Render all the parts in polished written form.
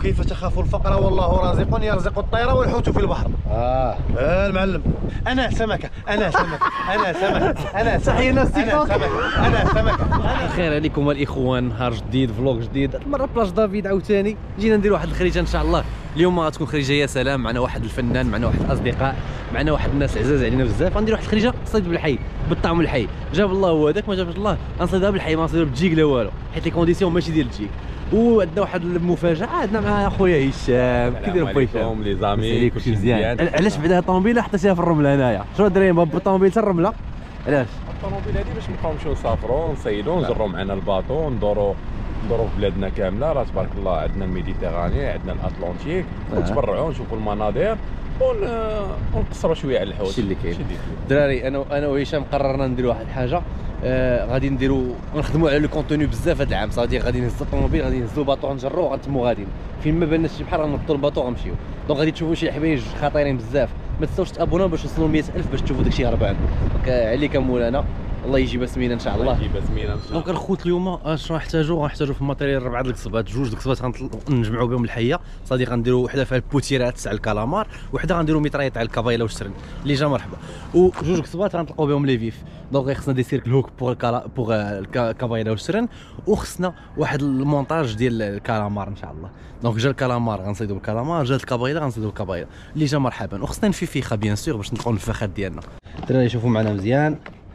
كيف تخاف الفقر والله رازق يرزق الطير والحوت في البحر. المعلم. انا سمكه انا سمكه انا سمكه انا تحيه ناس تيك توك انا سمكه. الخير عليكم الاخوان، نهار جديد فلوق جديد. هاد المره بلاش دافيد عاوتاني جينا ندير واحد الخريجه ان شاء الله. اليوم غتكون خريجه يا سلام، معنا واحد الفنان، معنا واحد الاصدقاء، معنا واحد الناس عزاز علينا بزاف. غندير واحد الخريجه صيد بالحي بالطعم الحي. جاب الله هو هذاك، ما جابش الله غنصيدها بالحي، ما نصيدها بالجيك لا والو، حيت لي كونديسيون ماشي ديال الجيك. وعندنا واحد المفاجاه، عندنا مع خويا هشام. كي داير خويا هشام؟ لي زامي كلشي مزيان. علاش بعدا الطوموبيله حطيتيها في الرمله هنايا؟ شنو الدراري بالطوموبيل حتى الرمله؟ علاش؟ الطوموبيل هذه باش نبقاو نمشيو نسافروا نصيدوا نجروا معنا الباطو ندوروا في بلادنا كامله. راه تبارك الله عندنا الميديتيراني، عندنا الاطلنطيك، نتبرعوا نشوفوا المناظر ونقصروا شويه على الحوت. هادشي اللي كاين. الدراري انا وهشام قررنا نديروا واحد الحاجه، غادي نديروا نخدموا على لو كونتوني بزاف هذا العام. صافي غادي نهزوا الطوموبيل، غادي نهزوا الباطو، نجروا غنتموا غاديين فين ما بانش شي بحال غنطوا الباطو غنمشيو. دونك غادي تشوفوا شي حوايج خطيرين بزاف. ما تنساوش تابوناو باش توصلوا 100,000 باش تشوفوا داكشي هربان. دونك عليك مولانا، الله يجيبها سمينه ان شاء الله. الله يجيبها سمينه ان شاء الله. دونك الخوت اليوم اش غنحتاجوا في الماتيريال 4 القصبات، 2 القصبات غنجمعوا بهم الحيه. صافي غنديروا وحده فيها البوتيرات تاع الكالامار، وحده غنديروا ميطريه تاع الكابايلا والشرن اللي جا مرحبا، و2 قصبات غنطلقوا بهم لي فيف. دونك خصنا دي سيركل هوك بوغ الكابايلا والشرن، وخصنا واحد المونتاج ديال الكالامار ان شاء الله. دونك جا الكالامار غنصيدوا بالكالامار، جا الكابايلا غنصيدوا بالكابايلا اللي جا مرحبا، وخصنا نفيخا بيان سور باش نطلقوا النفاخات ديالنا. الدراري شوفوا معنا مزيان.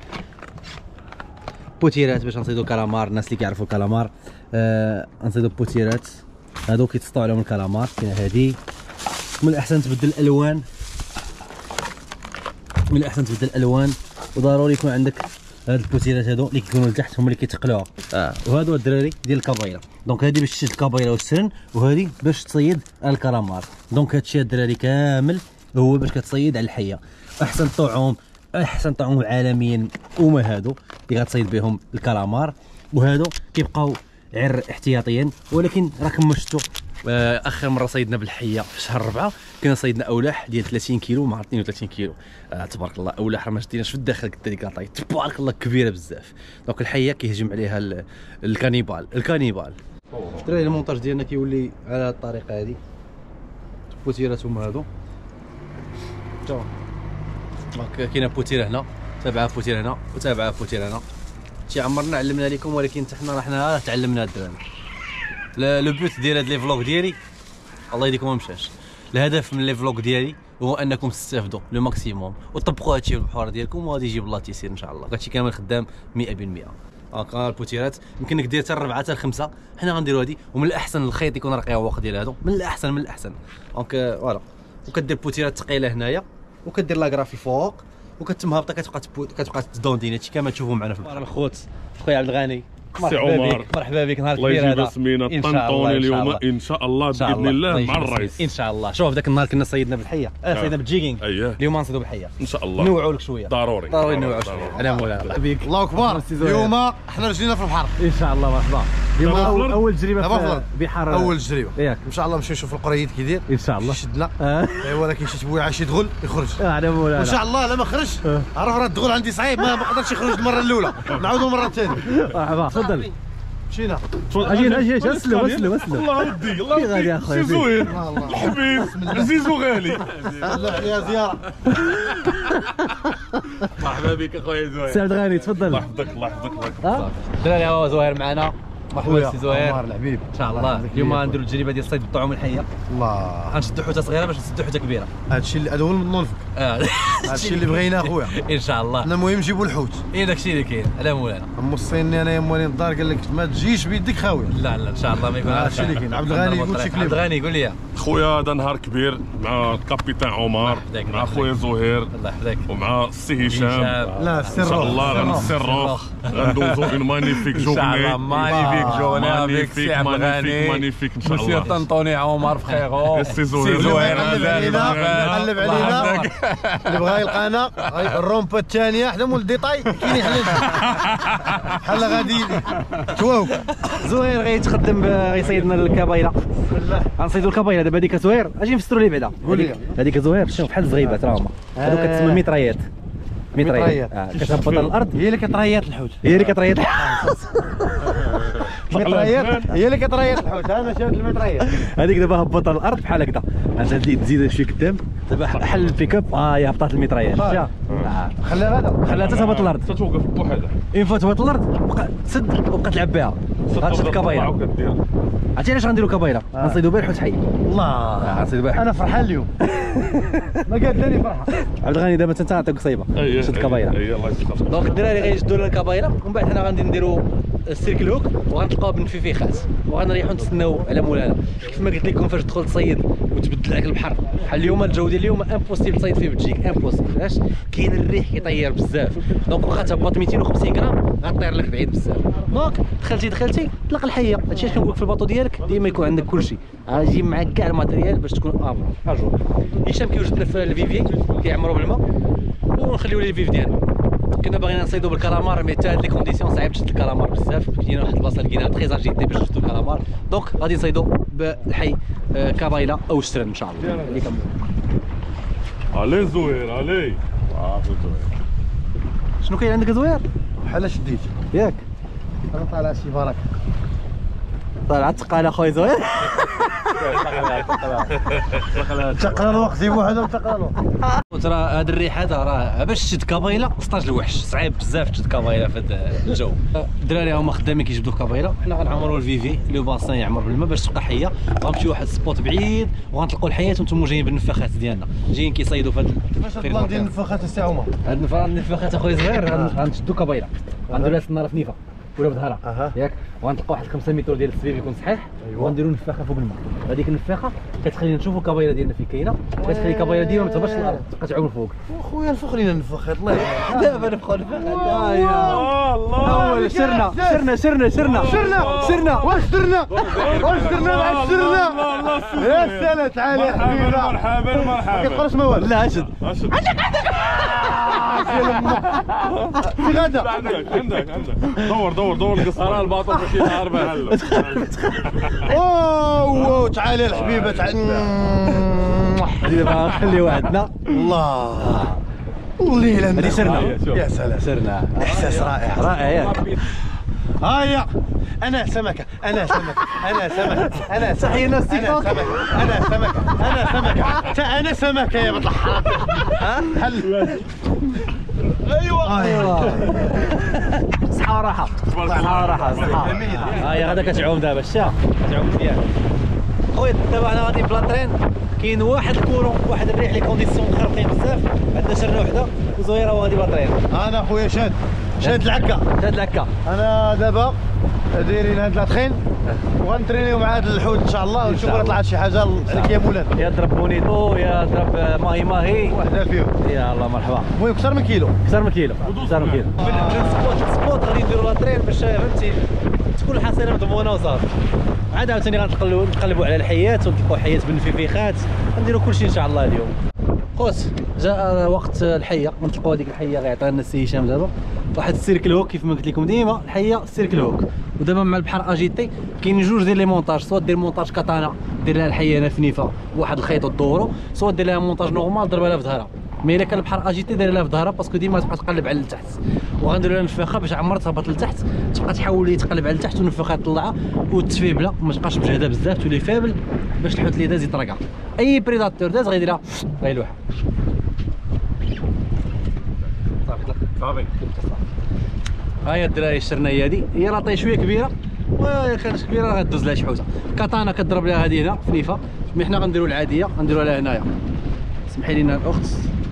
بوتيرات باش نصيدوا الكالامار، الناس اللي كيعرفوا الكالامار نصيدوا بوتيرات هادو كيتسطاو عليهم الكالامار. كاينه هادي، من الاحسن تبدل الالوان، من الاحسن تبدل الالوان، وضروري يكون عندك هاد البوتيرات هادو اللي كيكونوا لتحت هما اللي كيتقلوها. وهادو الدراري ديال الكابايلا. دونك هادي باش تشد الكابايلا والسرن، وهادي باش تصيد الكالامار. دونك هادشي الدراري كامل هو باش كتصيد على الحيه. احسن طعوم عالميا هما هادو اللي غتصيد بهم الكالامار، وهادو كيبقاو غير احتياطيا. ولكن راكم ما شفتوا اخر مره صيدنا بالحيه في شهر 4 كنا صيدنا اولح ديال 30 كيلو مع 32 كيلو. تبارك الله اولح راه ما شديناش في الداخل ديك لاطاي، تبارك الله كبيره بزاف. دونك الحيه كيهجم عليها الكانيبال. الدراري المونتاج ديالنا كيولي على الطريقه هذه. بوتيرات هما هادو، دونك كاينه بوتيره هنا، تابعها بوتيره هنا، وتابعها بوتيره هنا. شي عمرنا علمنا لكم، ولكن حنا تعلمنا الدراري. لو بوت ديال هاد لي فلوغ ديالي الله يديكم ما مشاش. الهدف من لي فلوغ ديالي هو انكم تستافدوا لو ماكسيموم وطبقوا هادشي في البحور ديالكم، وغادي يجيب الله تيسير ان شاء الله. هادشي كامل خدام 100%. هاكا البوتيرات يمكن لك دير حتى 4 حتى 5، حنا غنديروا هادي. ومن الاحسن الخيط يكون رقيق ديال هادو، من الاحسن. دونك فوالا، وكدير بوتيرات ثقيله هنايا، وكدير لاكرافي فوق، وكتمهبطه كتبقى تدوندين. هادشي كامل تشوفوا معنا في البحر. الخوت خويا عبد الغني، سي عمر، مرحبا بك. نهار الله كبير يجيب هذا سمينه طنطوني اليوم ان شاء الله باذن الله مع الرئيس ان شاء الله. شوف ذاك النهار كنا صيدنا بالحيه، صيدنا بالجيكينغ. اليوم نصيدوا بالحيه ان شاء الله. نوعوا لك شويه، ضروري نوعوا شويه. انا مولانا بك الله اكبر. اليوم حنا رجلينا في البحر ان شاء الله. مرحبا. اليوم اول تجربه في بحر، اول تجربه ياك ان شاء الله. نمشيو نشوف القريد كي داير ان شاء الله. شدنا ولكن شي تبويعه شي دغل يخرج انا مولانا ان شاء الله. لا ما خرجش، عرف راه الدغل عندي صعيب، ما قدرش يخرج المره الاولى، نعاودوا المره الثانيه. مرحبا تفضل. مشينا اجي اسلم. الله ودي الله غادي يا ودي خويا سي زوين الحبيب عزيز وغالي. الله عليها زياره. مرحبا بك اخويا زوين. سي عبد الغني تفضل. الله يحفظك الله يحفظك. الدراري هو زهير معنا. مرحبا سي زهير. عمر الحبيب ان شاء الله. اليوم غنديروا التجربه ديال الصيد بالطعوم الحيه. الله غنشدوا حوته صغيره باش نسدوا حوته كبيره. هادشي اللي هذا هو المنفك، هادشي اللي بغينا اخويا. ان شاء الله. حنا المهم نجيبوا الحوت. داكشي اللي كاين على مولانا. موصيني انا يا موالين الدار قال لك ما تجيش بيدك خاويه. لا ان شاء الله ما يكون هادشي اللي كاين. عبد الغني يقول شي كلمه. عبد الغني قول لي. خويا هذا نهار كبير مع الكابيتان عمر، مع خويا زهير، الله يحفظك، ومع السي هشام. لا ان شاء الله غنسروا غندوزو اون مانيفيك جورني. ان شاء الله مانيفيك جورني افيك سي عبد الغني، مانيفيك ان شاء مسيو الله. طنطوني عمر فخيرو، سي زهير قلب علينا اللي بغا يلقانا الرومبا الثانيه حدا مول الديطاي كاين حنا بحال غادي تواو. زهير غيتخدم غيصيدنا الكبايله. غنصيدوا الكبايله دابا. هذيك زهير اجي نفسروا لي بعدا. هذيك زهير شوف بحال الزغيبات راهما، هادو كتسمى ميطريات. كتهبط على الارض، هي اللي كتريط الحوت. هي اللي كتريط. متريط هي اللي كتريط الحوت. انا شفت المتريط هذيك دابا هبط على الارض بحال هكذا، غادي تزيد شويه قدام دابا حل البيك اب. هي هبطات المتريات شفتيها. خليها غدا خليها حتى تهبط الارض. تتوقف بوحدها. اين فوا تهبط الارض بقى تسد وبقى تلعب بها. غتشد كبيره. عرفتي علاش غنديروا كبيره؟ غنصيدوا بها الحوت حي. الله غنصيدوا بها. انا فرحان اليوم. ما قادني فرحه. عبد الغني دابا انت نعطيك صيبه شد كبيره. الله يستر. دونك الدراري غيشدوا لنا الكبيره ومن بعد حنا غادي نديروا السيركل هوك وغنطلقوا بنفيفيخات وغنريحوا نتسناو على مولانا. كيف ما قلت لكم فاش تدخل تصيد وتبدل عليك البحر بحال اليوم الجو ديال اليوم امبوسيبل تصيد فيه بتجيك امبوسيبل. علاش؟ كاين الريح كيطير بزاف. دونك واخا تهبط 250 غرام غطير لك بعيد بزاف. دونك دخلتي طلق الحيه. هادشي علاش كنقول لك في الباطو ديالك ديما يكون عندك كلشي، جي معاك كاع الماتيريال باش تكون امر اجور. هشام كيوجدنا في الفيفي كيعمروا بالماء ونخليو ليه الفيف ديالنا. كنا باغيين نصيدو بالكالامار مي حتى هاد لي كونديسيون صعيب تشد الكالامار بزاف. كاينه واحد البلاصه لقيناها تري اجيتي باش نشدو الكالامار. دونك غادي نصيدو بالحي كابايلا او السرن ان شاء الله. علي زوير علي. شنو كاين عندك زوير؟ بحال شديت ياك انا طالع شي بركه. طالعه تقال اخويا زوير. تقرا الوقت جيبوا هذا وتقرا الوقت. ترى هاد الريح هذا راه باش تشد كابايلا ستاج الوحش صعيب بزاف تشد كابايلا في هاد الجو. الدراري هما خدامين كيجبدوا كابايلا، حنا غنعمروا الفيفي لو باسان يعمر بالماء باش تبقى حيه. غنمشيو واحد السبوت بعيد وغنطلقوا الحياه وانتم جايين بالنفاخات ديالنا جايين كيصيدوا في هاد كيفاش البلان ديال النفاخات السي عمر؟ هاد النفاخات اخويا صغير غنشدوا كابايلا غنديروا لها النار في نيفا ولا بظهرها ياك وغنطلقوا واحد 5 متر ديال السبيب يكون صحيح وغنديروا نفاخه فوق الماء. هذيك النفاخه كتخلينا نشوفوا الكابايلا ديالنا فين كاينه كتخلي الكابايلا ديما ما تهبطش للارض تبقى تعوم فوق. خويا نفخ لينا النفاخات الله يرحمك. دابا نبقاو نفاخات. الله سرنا واش درنا مع السرنا. يا سلام تعال يا حبيبنا مرحبا ما كتقراش ما والو. لا اشد في غدا عندك دور القصه. راه الباطو فاش يهرب هلا. اوه تعال يا الحبيبه تعال. دابا نخليو عندنا الله الليله هذه سرنا. يا سلام سرنا احساس رائع ياك. هيا انا سمكه صحينا التيك توك. انا سمكه يا بطل الحرام. هل ايوا صحه وراحه صحه. هاي غدا كتعوم دابا الشا كتعوم مزيان. خويا دابا حنا غادي بلا ترين كاين واحد الكورون واحد الريح لي كونديسيون خارقين بزاف. عندنا سرنا وحده وزويره وغادي بلا ترين. انا خويا شاد العكا. انا دابا دايرين هاد لاتخين وغنترينيو مع هاد الحوت ان شاء الله ونشوفوا طلعت شي حاجه عليك يا مولانا. يا ضرب بونيتو يا ضرب ماهي وحده فيهم. يا الله مرحبا. المهم اكثر من كيلو. من سبوت غادي نديروا لاترين باش فهمتي تكون الحصيله مضمونه وصافي. عاد عاوتاني غنقلبوا على الحيات ونطلقوا حيات بالنفيفيخات نديروا كلشي ان شاء الله اليوم. خوت جاء وقت الحيه نطلقوا هذيك الحيه غيعطينا لنا السي هشام دابا واحد السيركل هوك كيف ما قلت لكم ديما الحيه السيركل هوك. ودابا مع البحر اجيتي كاين جوج ديال لي مونتاج سواء دير مونتاج كاتانا دير لها الحيه هنا في نيفا واحد الخيط ودورو سواء دير لها مونتاج نورمال ضربها لها في ظهرها. مي الا كان البحر اجيتي داير لها في ظهرها باسكو ديما تبقى تقلب على التحت وغندير لها نفاخه باش عمرها تهبط لتحت تبقى تحاول تقلب على التحت والنفاخه تطلعها وتفيبلا ما تبقاش مجهده بزاف تولي فابل باش الحوت اللي داز يطرقها. اي بريداتور داز غيديرها غيلوح صافي. ها هي الدراري الشرنيه هادي هي لاطي شويه كبيره وإلا كانت كبيره غدوز لها شي حوته. كاتانا كضرب لها هادي هنا في نيفا مي حنا غنديروا العاديه غنديروها لها هنايا. سمحي لينا الاخت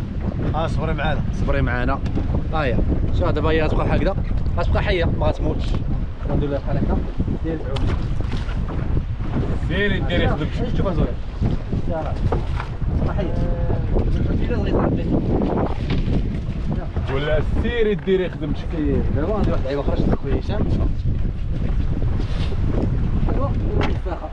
صبري معانا. ها هي شوف دابا هي غتبقى هكذا غتبقى حيه ما غتموتش. غندير لها بحال هكا ديال تعوم ديري خدمتك. شوفها زوين تبقى حيه ولا سيري ديري خدمتك. دابا غندير واحد اللعيبه اخرى شد خويا هشام. ايوا النفاخه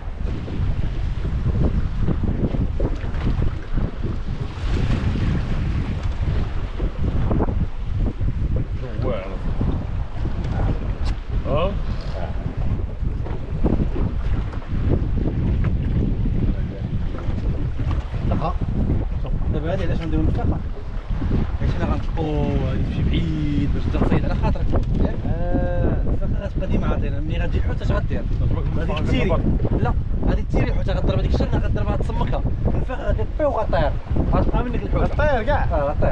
دابا هادي علاش غنديرو النفاخه حيت حنا غنطلقو غادي تمشي بعيد باش تبدا تصيد على خاطرك ياك. الفخ غتبقى ديما عاطينا ملي غتجي الحوت اش غدير؟ غادي تيري لا غادي تيري الحوت غضرب هذيك الشرنه غضربها تسمكها الفخ غتطير وغطير غتبقى منك الحوت غطير كاع غطير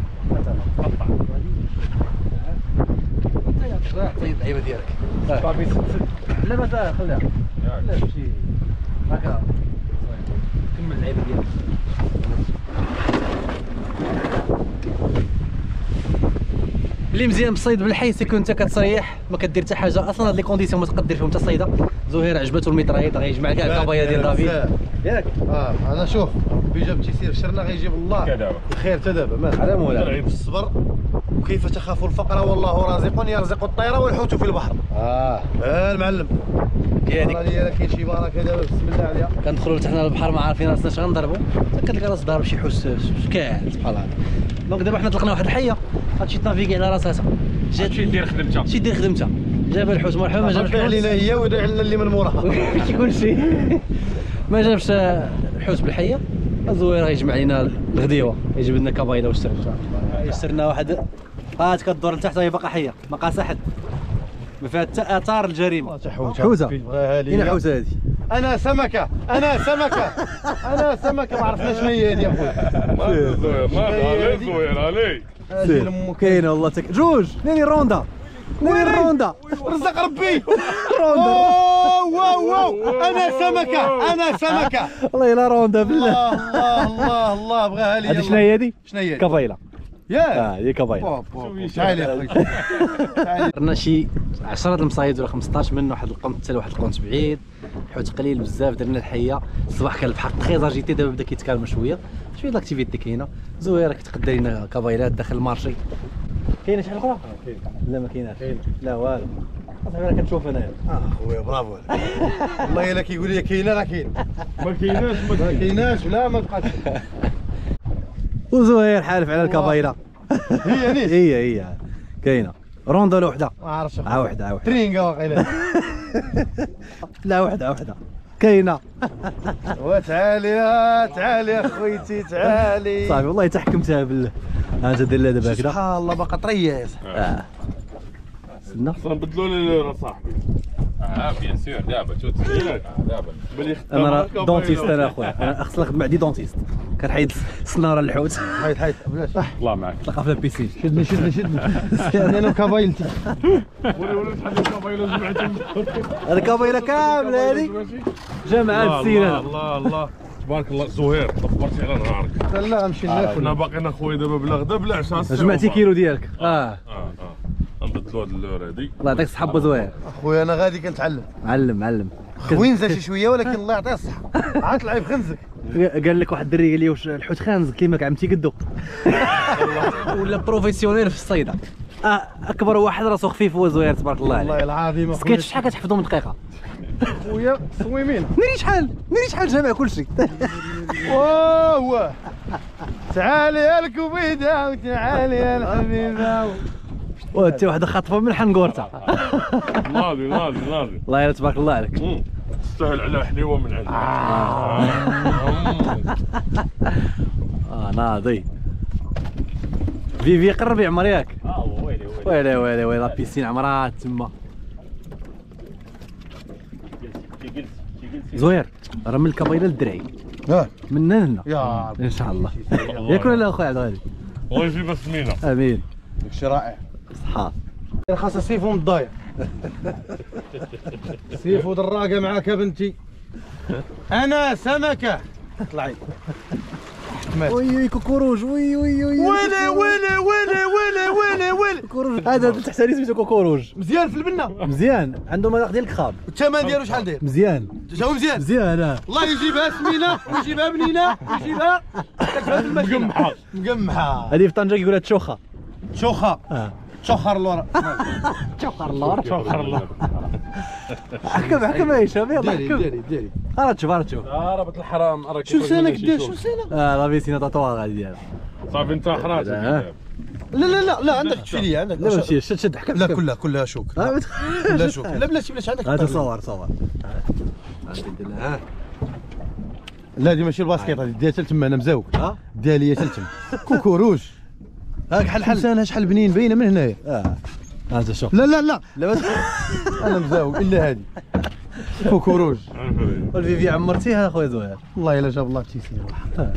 طيب اللعيبه ديالك صافي لا ما خليها لا تمشي هكا كمل اللعيبه ديالك اللي مزيان بالصيد بالحي سيكون انت كتريح ما كدير حتى حاجه اصلا هاد لي كونديسيون ما تقدر فيهم حتى الصيده. زهير عجبته الميطريط غيجمع كاع القضايا ديال دافيد ياك انا شوف بيجاب تيسير شرنا غيجيب الله دابا الخير حتى دابا ما على مولا الصبر وكيف تخاف الفقر والله رازق يرزق الطير والحوت في البحر. المعلم كاين ديالك كاين شي بركه دابا بسم الله عليها كندخلوا لتحنا للبحر ما عارفين راسنا اش غنضربوا حتى كتلقى راس ضارب شي حوس كاع سبحان الله. دونك دابا حنا طلقنا واحد الحيه غتمشي تنافيكي على راسها جات شي دير خدمتها شي دير خدمتها جاب الحوت مرحبا ما جابش علينا هي ويدعي لنا اللي من موراها كلشي ما جابش الحوت بالحيه. الزوير غيجمع لينا الغديوه يجيب لنا كبايله والسرنا يسرنا واحد كدور لتحت هي باقا حيه ما قاس احد ما فيها حتى اثار الجريمه. حوته فين الحوته هذه؟ انا سمكه انا سمكه ما عرفنا شنو هي هذه يا خويا. علي زوير علي كاينه والله جوج نيني روندا رزق ربي روندا واو انا سمكه والله الا روندا بالله الله بغاها لي. هذه شنو هي هذه؟ شنو هي؟ كبايله ياه هي كبايله. تعال يا خويا درنا شي 10 المصايد ولا 15 منه واحد القنت حتى لواحد القنت بعيد الحوت قليل بزاف. درنا الحيه الصباح كان البحر تري اجيتي دابا بدا كيتكالم شويه لاكتيفيتي كاينه. زويره كتقدر لنا كبايلات داخل المارشي. كاينه شحال اخرى؟ لا ما كايناش لا والو صافي انا كنشوف انايا. خويا برافو والله الا كيقول لي كاينه راه كاين ما كايناش لا ما بقاش. وزهير حالف على الكبايله هي نيس هي كاينه روندا ولا وحده؟ ما عرفتش وحده ترينغا واقيلا لا وحده كاينه. تعالي يا خويتي تعالي صافي والله تحكمتها بالله. انت دير لها دابا هكذا سبحان الله باقا طريه استنى نبدلوا لي صاحبي بيان سور دابا دابا انا راه دونتيست انا اخويا انا خصني نخدم عندي دونتيست كنحيد السناره للحوت حيد بلاش الله معك تلقى في البيسين شدني انا كابايلتي ولا شحال من كابايله جمعتهم هذه كابايله كامله هذه جامعه السيره. الله تبارك الله زهير دبرتي على نهارك. لا نمشي ناكل انا باقينا خويا دابا بلا غدا بلا عشاء جمعتي كيلو ديالك نبدلوا هاد اللور هذيك. الله يعطيك الصحه بو زهير. اخويا انا غادي كنتعلم معلم خوينزه شي شويه ولكن الله يعطيه الصحه عاد تلعب خنزك. قال لك واحد الدري قال لي واش الحوت خانزك كيما عمتي قدو ولا بروفيسيونيل في الصيده. اكبر واحد راسو خفيف هو زهير تبارك الله عليه. والله العظيم سكيت شحال كتحفظوا من دقيقه؟ خويا صويمين ناري شحال جامع كلشي. واو تعالي يا الكبيده وتعالي يا الحبيبه وانت واحده خاطفه من حنقورتها. ناضي الله يلا تبارك الله عليك. تستاهل على حليوه من عندك. ناضي فيفي قرب يعمر ياك. ويلي لا بيسين عمرها تما. زهير راه من الكبايله للدرعي من هنا يا ربي ان شاء الله. ياك ولا اخويا عبد الغني؟ الله يجيب سمينه. امين. داكشي رائع. صحه خاصها سيفو مضايق سيفو دراقه معاك يا بنتي. انا سمكه طلعي وي كوكوروج وي كوكوروج هذا تحت سميتو كوكوروج. مزيان في البنه مزيان عنده مذاق ديال الكخاب. الثمن ديالو شحال داير؟ مزيان هو مزيان الله يجيبها سمينه ويجيبها بنينه ويجيبها مقمحه. هذه في طنجه كيقولها تشوخه تشخر اللور حكم يا هشام يلا حكم. ديري تشوف ربط الحرام راك شو لسانك دير شو لسانك؟ لا بيسينا طاطوها غادي ديالها. صافي انت حرات. لا عندك تشفي لي عندك. لا ماشي شد حكم. لا كلها شوك كلها شوك. لا بلاش عندك. هذا صور لا دي ماشي الباسكيط هذه ديها تما انا مزاوق ديها ليا تلتم كوكوروج هاك حل لسانها شحال بنين باينه من هنايا. انت شوف. لا لا لا لا انا مزاوق الا هذه كوكوروج. والفيفي عمرتيها اخويا زهير. والله الا جاب الله تيسير.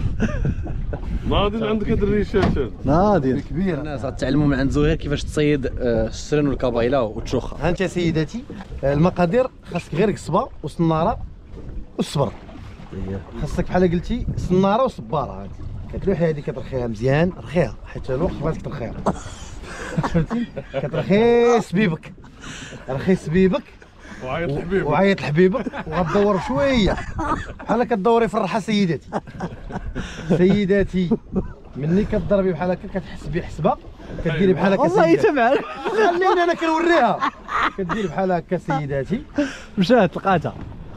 ناضي عندك هاد الريشات. ناضي كبير. الناس غتعلموا من عند زهير كيفاش تصيد السرن والكابايله وتشوخها. ها انت يا سيداتي المقادير خاصك غير قصبه وصناره والصبر. خاصك بحال قلتي صناره وصباره. هادي كتلوح هادي كترخيها مزيان رخيها حيت الوقت خلاص ترخيها فهمتي كترخي سبيبك رخي سبيبك وعيط لحبيبك وعيط لحبيبك وغدور شويه بحال كدوري في الراحه سيداتي. سيداتي مني كتضربي بحال هكا كتحس بحسبه كديري بحال هكا. والله يتبعك خليني انا كنوريها. كديري بحال هكا سيداتي. مشات لقاتها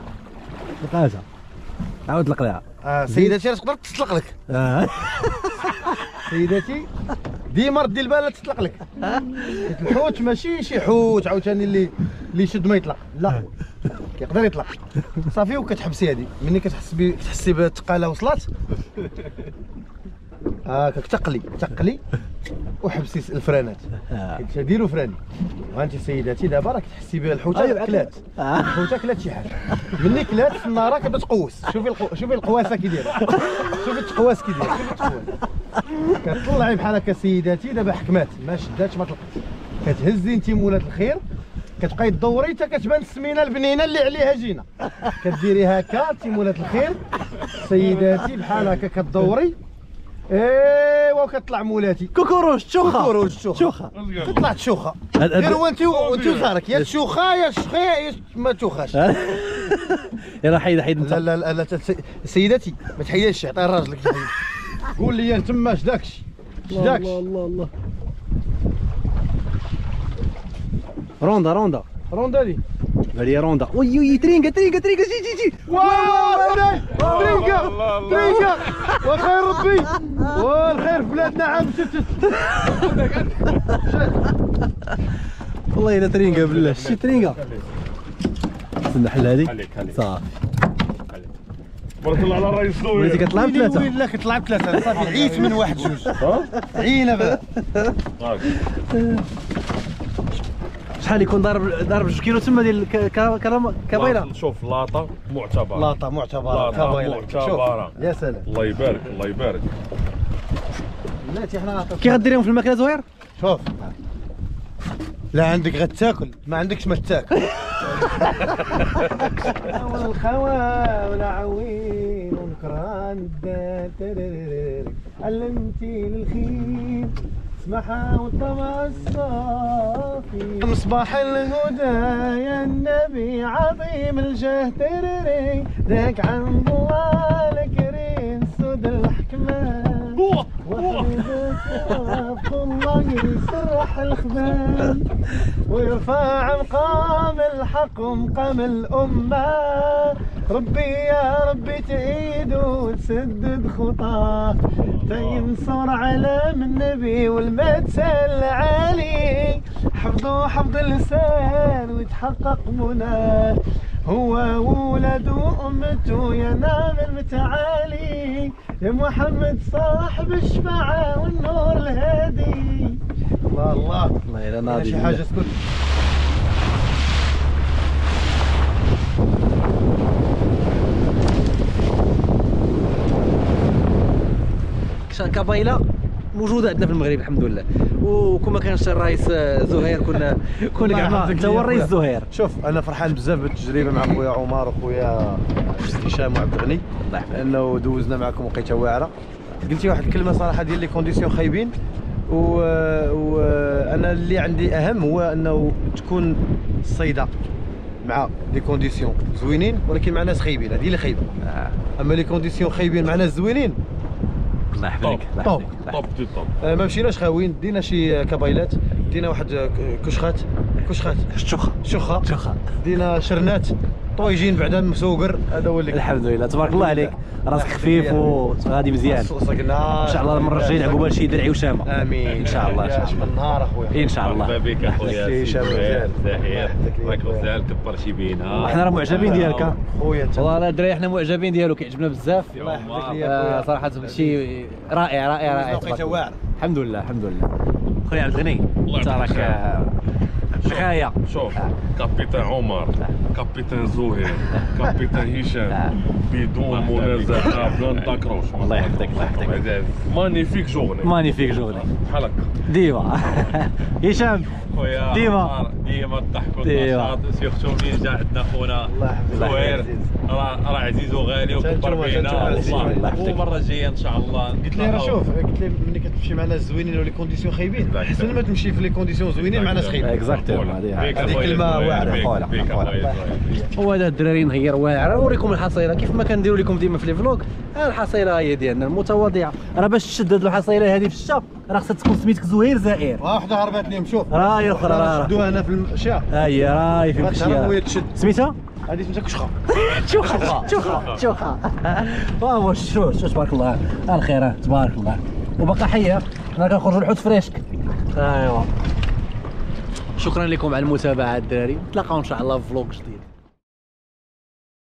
عاود طلق لها. سيداتي راه تقدر تطلق لك. سيداتي ديما ردي البال تطلق لك. الحوت ماشي شي حوت عاوتاني اللي يشد ما يطلق، لا كيقدر يطلق صافي. وكتحبسي هذه مني كتحسي بالثقاله وصلات هاكاك تقلي وحبسي الفرانات. حيت ديروا فراني. وانت سيداتي دابا راك تحسي بها الحوته كلات. الحوته كلات شي حاجه مني كلات في النهار كتبدا تقوس. شوفي القواسه كي دايره. شوفي التقواس كي داير. شوفي التقواس كتطلعي بحال هكا سيداتي. دابا حكمات ما شداتش ما طلقتش. كتهزي انت مولات الخير كتبقاي تدوري حتى كتبان السمينه البنينه اللي عليها جينا. كديري هكا انت مولات الخير سيداتي بحال هكا كتدوري. ايوا كتطلع مولاتي كوكوروش تشوخه تطلع تشوخه. غير هو انت وزارك يا تشوخه يا شخيه يا ما تشوخاش. يلا حيد انت. لا لا لا سيداتي ما تحيدش عطي راجلك. قول لي انت تماش داكشي داكشي. الله روندا لي هذه روندا. وي ترينكا جي واو ترينكا وخير ربي والخير في بلادنا عام والله الا ترينكا بالله شتي ترينكا. النحل هذه صافي بارك الله على الرئيس زهير. وليتي كطلع بثلاثه. وين لا كطلع بثلاثه صافي عيت من واحد جوج عينا بها. شحال يكون ضارب 2 كيلو تما ديال كابايله. شوف لاطه معتبره. لاطه معتبره كابايله. معتبره. يا سلام الله يبارك الله يبارك. بلاتي حنا كي غديريهم في الماكله زهير؟ شوف لا عندك غتاكل ما عندكش ما تاكل. والخوا ولا عوين ونكران الدار علمتي للخير اسمحها والطمع الصافي. مصباح الهدى يا النبي عظيم الجاه ترري ذاك عند الله الكريم سود الحكمان وحبيبك الله يسرح الخبان ويرفع مقام الحق ومقام الأمة. ربي يا ربي تعيد وتسدد خطاه تينصر علم النبي والمثل العالي. حفظوا حفظ اللسان ويتحقق مناه هو وولد وامته يا نام المتعالي يا محمد صاحب الشفاعة والنور الهادي. الله يا ناضي شي حاجه اسكت. كابايله موجوده عندنا في المغرب الحمد لله. وكون ما كانش الرئيس زهير كنا كاع انت هو الرئيس زهير. شوف انا فرحان بزاف بالتجربه مع خويا عمر وخويا هشام وعبد الغني لانه دوزنا معكم وقيته واعره. قلتي واحد الكلمه صراحه ديال لي كونديسيون خايبين وانا اللي عندي اهم هو انه تكون الصيده مع دي كونديسيون زوينين ولكن مع ناس خايبين. هذه اللي خايبه. اما لي كونديسيون خايبين مع ناس زوينين الله يحفظك. طوب طوب. ما مشيناش خاويين دينا شي كبايلات دينا واحد كشخات شخه دينا شرنات طويجين بعدا مسوقر. هذا هو اللي الحمد لله تبارك الله عليك راسك خفيف وغادي مزيان ان شاء الله. المره الجايه نلعبوا شي درعي وشامه امين ان شاء الله. من نهار اخويا ان شاء الله. مرحبا بك اخويا هشام مزيان. راك غزال كبر شي بينا. احنا راه معجبين ديالك خويا انت. والله الدراري احنا معجبين ديالو كيعجبنا بزاف. الله يحفظك ليا صراحه شيء رائع. لقيته واعر. الحمد لله خويا عبد الغني انت راك الحكايه. شوف كابيتان عمر، كابيتان زهير، كابيتان هشام، بدون منازعه بلا نتاكروش. الله يحفظك الله يحفظك. مانيفيك جورني. مانيفيك جورني بحال هكا ديما. هشام خويا ديما. ديما الضحك ديما. والنشاط، سيرتو منين جا عندنا خونا زهير، راه عزيز وغالي وكبر بينا والله. ومره جايه ان شاء الله. قلت لي راه شوف، قلت لي ملي كتمشي مع ناس زوينين ولي كونديسيون خايبين احسن ما تمشي في لي كونديسيون زوينين مع ناس خايبين. اكزاكتومون هذه كلمه واعره. هو هذا الدراري نهير واعر. نوريكم الحصيله كيف ما كنديروا لكم ديما في الفلوق. الحصيله هي ديالنا المتواضعه. راه باش تشد هذه الحصيله هذه في الشتا راه خصها تكون سميتك زهير زائر. وحده هربات لهم. شوف راهي الاخرى راه شدوها هنا في المشاء. هي راهي في غتهرب وهي المشيه تشد. سميتها هذه سميتها كشخه. شوخه واش شو تبارك الله الخير تبارك الله. وبقى حيه حنا كنخرجوا الحوت فريشك. ايوا شكرا لكم على المتابعه الدراري. نتلاقاو ان شاء الله في فلوق جديد.